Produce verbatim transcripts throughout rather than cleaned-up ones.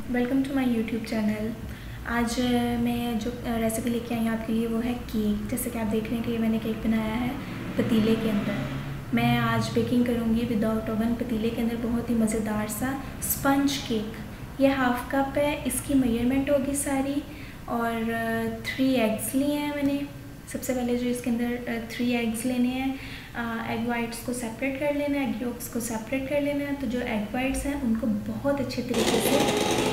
Welcome to my YouTube channel. आज मैं जो रेसिपी लेके आई हूँ आपके लिए वो है केक। जैसे कि आप देख रहे हैं कि मैंने केक बनाया है पतीले के अंदर। मैं आज बेकिंग करूँगी विदाउट ओवन पतीले के अंदर, बहुत ही मज़ेदार सा स्पंज केक। ये हाफ़ कप है, इसकी मेजरमेंट होगी सारी। और थ्री एग्स लिए हैं मैंने। सबसे पहले जो इसके अंदर थ्री एग्स लेने हैं, एग वाइट्स को सेपरेट कर लेना है, एग योक्स को सेपरेट कर लेना है। तो जो एग वाइट्स हैं उनको बहुत अच्छे तरीके से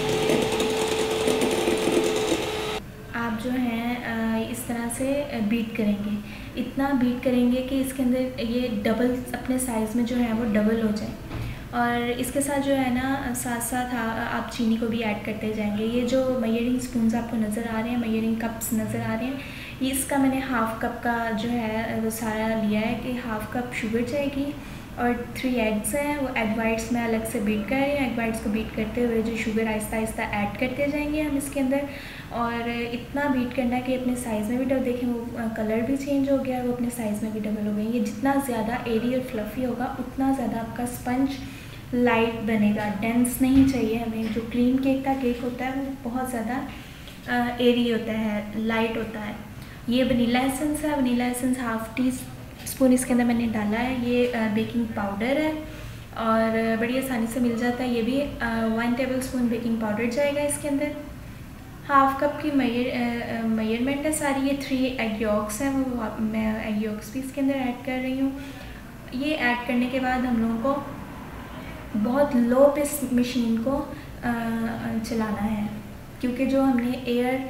आप जो हैं इस तरह से बीट करेंगे। इतना बीट करेंगे कि इसके अंदर ये डबल अपने साइज़ में जो है वो डबल हो जाए। और इसके साथ जो है ना साथ साथ आप चीनी को भी ऐड करते जाएंगे। ये जो मेजरिंग स्पून्स आपको नज़र आ रहे हैं, मेजरिंग कप्स नज़र आ रहे हैं, ये इसका मैंने हाफ़ कप का जो है वो सारा लिया है कि हाफ़ कप शुगर जाएगी और थ्री एग्स हैं, वो एग वाइट्स में अलग से बीट कर रहे हैं। एग वाइट्स को बीट करते हुए जो शुगर आहिस्ता आहिस्ता ऐड करते जाएंगे हम इसके अंदर। और इतना बीट करना है कि अपने साइज़ में भी डबल, देखें वो कलर भी चेंज हो गया, वो अपने साइज़ में भी डबल हो गई। ये जितना ज़्यादा एरी और फ्लफ़ी होगा उतना ज़्यादा आपका स्पंज लाइट बनेगा। डेंस नहीं चाहिए हमें। जो क्रीम केक का केक होता है वो बहुत ज़्यादा एरी होता है, लाइट होता है। ये वनीला एसेंस है, vanilla essence half teaspoon इसके अंदर मैंने डाला है। ये बेकिंग पाउडर है और बड़ी आसानी से मिल जाता है। ये भी one tablespoon baking powder जाएगा इसके अंदर। हाफ़ कप की मेजर मेजरमेंट है सारी। ये थ्री एग यॉक्स हैं, वो मैं एग यॉक्स भी इसके अंदर ऐड कर रही हूँ। ये ऐड करने के बाद हम लोगों को बहुत लो पे मशीन को चलाना है, क्योंकि जो हमने एयर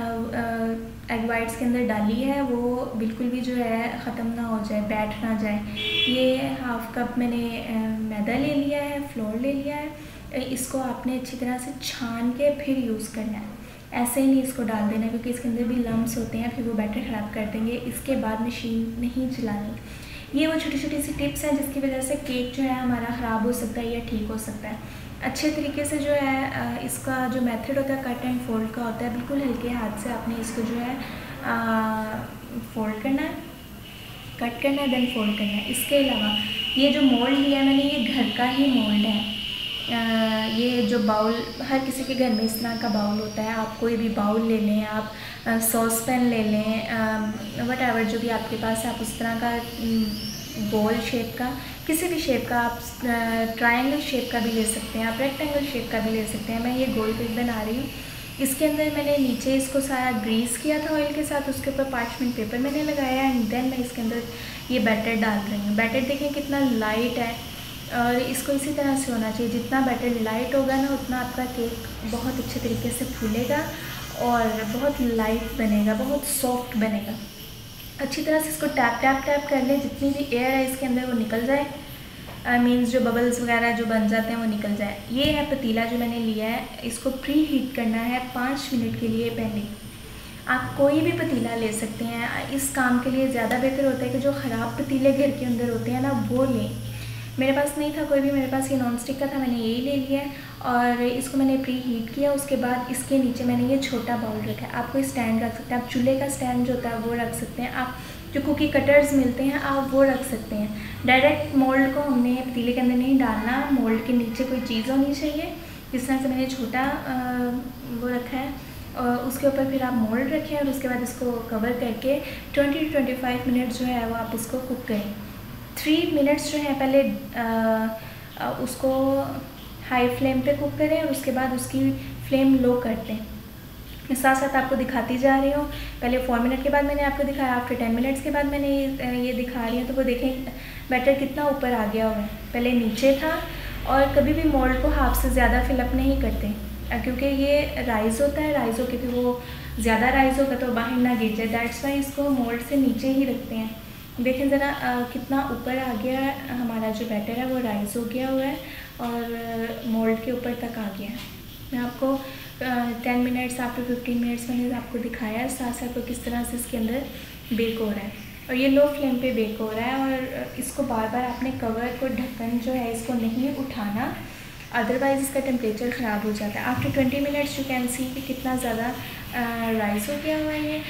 एग वाइट्स के अंदर डाली है वो बिल्कुल भी जो है ख़त्म ना हो जाए, बैठ ना जाए। ये हाफ़ कप मैंने मैदा ले लिया है, फ्लोर ले लिया है। इसको आपने अच्छी तरह से छान के फिर यूज़ करना है। ऐसे ही नहीं इसको डाल देना, क्योंकि इसके अंदर भी लम्स होते हैं, फिर वो बैटर ख़राब कर देंगे। इसके बाद मशीन नहीं चलानी। ये वो छोटी छोटी सी टिप्स हैं जिसकी वजह से केक जो है हमारा ख़राब हो सकता है या ठीक हो सकता है। अच्छे तरीके से जो है इसका जो मेथड होता है कट एंड फोल्ड का होता है। बिल्कुल हल्के हाथ से आपने इसको जो है फोल्ड करना है, कट करना है, देन फोल्ड करना है। इसके अलावा ये जो मोल्ड लिया है मैंने, ये घर का ही मोल्ड है। आ, ये जो बाउल हर किसी के घर में इस तरह का बाउल होता है। आप कोई भी बाउल ले लें, आप सॉस पैन ले लें, वट एवर जो भी आपके पास है, आप उस तरह का गोल शेप का, किसी भी शेप का, आप ट्रायंगल शेप का भी ले सकते हैं, आप रेक्टेंगल शेप का भी ले सकते हैं। मैं ये गोल केक बना रही हूँ। इसके अंदर मैंने नीचे इसको सारा ग्रीस किया था ऑयल के साथ, उसके ऊपर पार्चमेंट पेपर मैंने लगाया एंड देन मैं इसके अंदर ये बैटर डाल रही हूँ। बैटर देखें कितना लाइट है और इसको इसी तरह से होना चाहिए। जितना बैटर लाइट होगा ना उतना आपका केक बहुत अच्छे तरीके से फूलेगा और बहुत लाइट बनेगा, बहुत सॉफ्ट बनेगा। अच्छी तरह से इसको टैप टैप टैप कर लें, जितनी भी एयर है इसके अंदर वो निकल जाए। मीन्स जो बबल्स वगैरह जो बन जाते हैं वो निकल जाए। ये है पतीला जो मैंने लिया है, इसको प्री हीट करना है पाँच मिनट के लिए पहले। आप कोई भी पतीला ले सकते हैं। इस काम के लिए ज़्यादा बेहतर होता है कि जो ख़राब पतीले घर के अंदर होते हैं ना वो लें। मेरे पास नहीं था कोई भी, मेरे पास ये नॉन स्टिक का था, मैंने यही ले लिया है। और इसको मैंने प्री हीट किया। उसके बाद इसके नीचे मैंने ये छोटा बाउल रखा है। आप कोई स्टैंड रख सकते हैं, आप चूल्हे का स्टैंड जो होता है वो रख सकते हैं, आप जो कुकी कटर्स मिलते हैं आप वो रख सकते हैं। डायरेक्ट मोल्ड को हमने पतीले के अंदर नहीं डालना, मोल्ड के नीचे कोई चीज़ होनी चाहिए। जिस तरह से मैंने छोटा वो रखा है और उसके ऊपर फिर आप मोल्ड रखें और उसके बाद इसको कवर करके twenty two twenty five minute जो है वो आप इसको कुक करें। थ्री मिनट्स जो है पहले आ, उसको हाई फ्लेम पे कुक करें और उसके बाद उसकी फ्लेम लो कर दें। मैं साथ साथ आपको दिखाती जा रही हूँ। पहले फोर मिनट के बाद मैंने आपको दिखाया, आफ्टर टेन मिनट्स के बाद मैंने ये ये दिखा रही हूँ। तो वो देखें बैटर कितना ऊपर आ गया हुआ है, पहले नीचे था। और कभी भी मोल्ड को हाफ से ज़्यादा फिलअप नहीं करते, क्योंकि ये राइस होता है, राइस होकर फिर वो ज़्यादा राइस होगा तो बाहर ना गिर जाए। दैट्स वाई इसको मोल्ड से नीचे ही रखते हैं। देखें ज़रा कितना ऊपर आ गया है हमारा जो बैटर है, वो राइस हो गया हुआ है और मोल्ड के ऊपर तक आ गया है। मैं आपको ten minutes after fifteen minutes मैंने आपको दिखाया है साथ साथ वो किस तरह से इसके अंदर बेक हो रहा है। और ये लो फ्लेम पे बेक हो रहा है और इसको बार बार आपने कवर को ढक्कन जो है इसको नहीं उठाना, अदरवाइज़ इसका टेम्परेचर ख़राब हो जाता है। After twenty minutes you can see कि कितना ज़्यादा राइस हो गया हुआ है ये।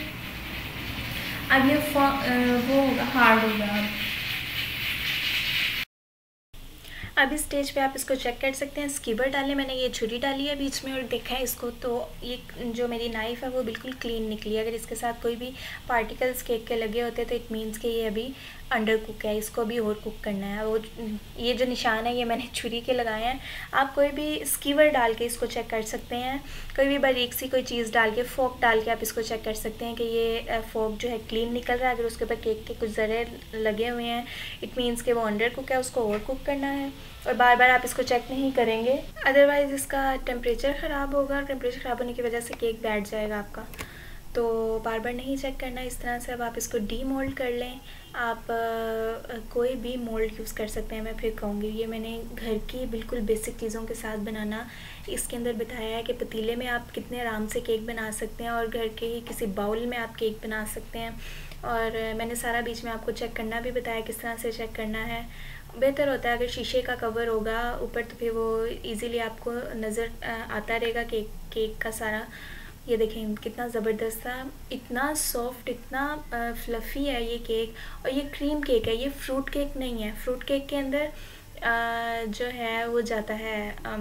अब ये वो हार्ड होगा। अब इस स्टेज पे आप इसको चेक कर सकते हैं। स्कीवर डालें, मैंने ये छुरी डाली है बीच में और देखा है इसको, तो ये जो मेरी नाइफ़ है वो बिल्कुल क्लीन निकली है। अगर इसके साथ कोई भी पार्टिकल्स केक के लगे होते तो इट मीन्स कि ये अभी अंडर कुक है, इसको भी और कुक करना है। वो ये जो निशान है ये मैंने छुरी के लगाए हैं। आप कोई भी स्कीवर डाल के इसको चेक कर सकते हैं, कोई भी बारीक सी कोई चीज़ डाल के, फोक डाल के आप इसको चेक कर सकते हैं कि ये फोक जो है क्लीन निकल रहा है। अगर उसके ऊपर केक के कुछ ज़रे लगे हुए हैं इट मीन्स कि वो अंडर कुक है, उसको और कुक करना है। और बार बार आप इसको चेक नहीं करेंगे, अदरवाइज़ इसका टेम्परेचर ख़राब होगा और टेम्परेचर ख़राब होने की वजह से केक बैठ जाएगा आपका। तो बार बार नहीं चेक करना इस तरह से। अब आप इसको डी मोल्ड कर लें। आप आ, कोई भी मोल्ड यूज़ कर सकते हैं। मैं फिर कहूँगी ये मैंने घर की बिल्कुल बेसिक चीज़ों के साथ बनाना इसके अंदर बताया है कि पतीले में आप कितने आराम से केक बना सकते हैं और घर के ही किसी बाउल में आप केक बना सकते हैं। और मैंने सारा बीच में आपको चेक करना भी बताया किस तरह से चेक करना है। बेहतर होता है अगर शीशे का कवर होगा ऊपर तो फिर वो इजीली आपको नज़र आता रहेगा केक केक का सारा। ये देखें कितना ज़बरदस्त था, इतना सॉफ्ट, इतना फ्लफ़ी है ये केक। और ये क्रीम केक है, ये फ्रूट केक नहीं है। फ्रूट केक के अंदर आ, जो है वो जाता है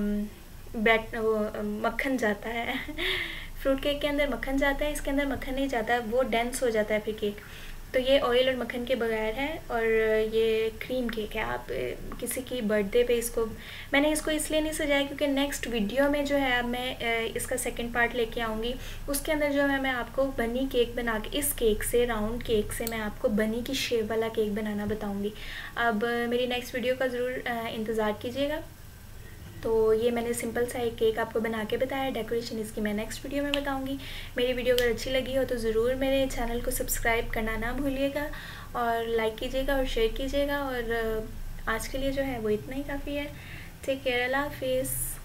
बैट वो मक्खन जाता है फ्रूट केक के अंदर मक्खन जाता है, इसके अंदर मक्खन नहीं जाता, वो डेंस हो जाता है फिर केक। तो ये ऑयल और मक्खन के बगैर है और ये क्रीम केक है। आप किसी की बर्थडे पे इसको, मैंने इसको इसलिए नहीं सजाया क्योंकि नेक्स्ट वीडियो में जो है अब मैं इसका सेकंड पार्ट लेके आऊँगी, उसके अंदर जो है मैं आपको बनी केक बना के, इस केक से, राउंड केक से मैं आपको बनी की शेप वाला केक बनाना बताऊँगी। अब मेरी नेक्स्ट वीडियो का ज़रूर इंतज़ार कीजिएगा। तो ये मैंने सिंपल सा एक केक आपको बना के बताया, डेकोरेशन इसकी मैं नेक्स्ट वीडियो में बताऊंगी। मेरी वीडियो अगर अच्छी लगी हो तो ज़रूर मेरे चैनल को सब्सक्राइब करना ना भूलिएगा और लाइक कीजिएगा और शेयर कीजिएगा। और आज के लिए जो है वो इतना ही काफ़ी है। टेक केयर, अल्लाह हाफिज़।